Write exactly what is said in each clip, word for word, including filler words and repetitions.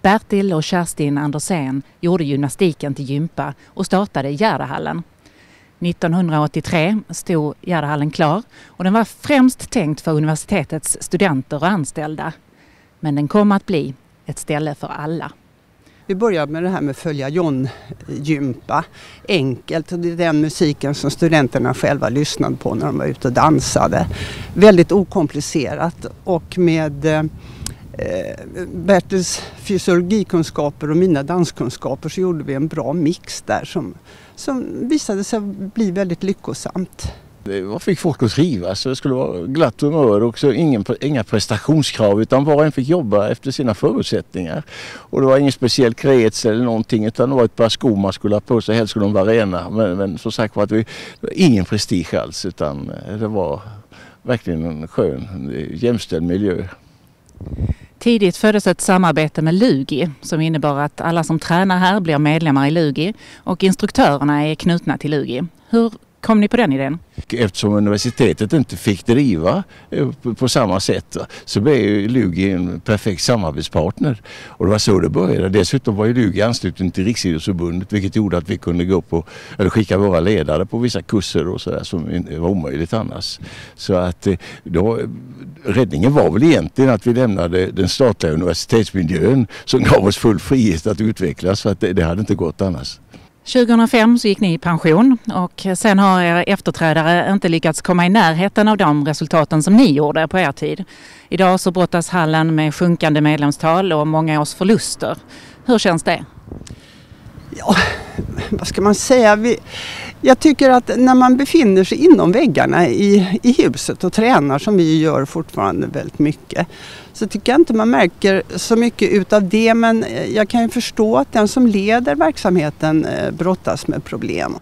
Bertil och Kerstin Andersén gjorde gymnastiken till gympa och startade Gärdehallen. nittonhundraåttiotre stod Gärdehallen klar och den var främst tänkt för universitetets studenter och anställda. Men den kom att bli ett ställe för alla. Vi började med det här med följa John-gympa. Enkelt, och det är den musiken som studenterna själva lyssnade på när de var ute och dansade. Väldigt okomplicerat, och med eh, Bertils fysiologikunskaper och mina danskunskaper så gjorde vi en bra mix där som, som visade sig bli väldigt lyckosamt. Det fick folk att trivas, det skulle vara glatt humör och också ingen, inga prestationskrav, utan var och en fick jobba efter sina förutsättningar. Och det var ingen speciell krets eller någonting, utan det var ett par skor man skulle ha på sig, helst skulle de vara rena. Men, men som sagt var, att vi, det var ingen prestige alls, utan det var verkligen en skön, jämställd miljö. Tidigt föddes ett samarbete med Lugi som innebar att alla som tränar här blir medlemmar i Lugi och instruktörerna är knutna till Lugi. Hur kom ni på den idén? Eftersom universitetet inte fick driva på samma sätt så blev ju Lugi en perfekt samarbetspartner. Och det var så det började. Dessutom var ju Lugi ansluten till Riksidrottsförbundet, vilket gjorde att vi kunde gå på, eller skicka våra ledare på vissa kurser och sådär som var omöjligt annars. Så att då, räddningen var väl egentligen att vi lämnade den statliga universitetsmiljön som gav oss full frihet att utvecklas, för att det, det hade inte gått annars. tjugohundrafem så gick ni i pension och sen har era efterträdare inte lyckats komma i närheten av de resultaten som ni gjorde på er tid. Idag så brottas hallen med sjunkande medlemstal och många års förluster. Hur känns det? Ja, vad ska man säga? Vi, jag tycker att när man befinner sig inom väggarna i, i huset och tränar, som vi gör fortfarande väldigt mycket, så tycker jag inte man märker så mycket utav det, men jag kan ju förstå att den som leder verksamheten brottas med problem.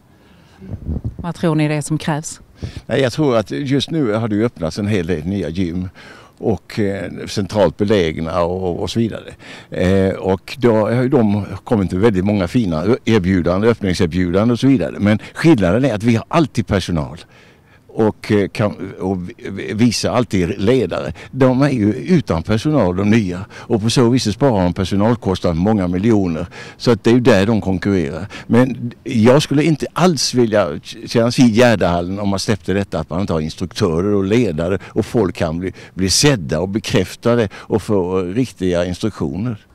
Vad tror ni det är som krävs? Nej, jag tror att just nu har det öppnats en hel del nya gym och eh, centralt belägna och, och så vidare. Eh, och då har de kommit till väldigt många fina erbjudanden, öppningserbjudanden och så vidare. Men skillnaden är att vi har alltid personal och kan och visa alltid ledare. De är ju utan personal, de nya, och på så vis sparar de personalkostnader många miljoner, så att det är ju där de konkurrerar. Men jag skulle inte alls vilja kännas vid Gärdehallen om man släppte detta, att man inte har instruktörer och ledare och folk kan bli, bli sedda och bekräftade och få riktiga instruktioner.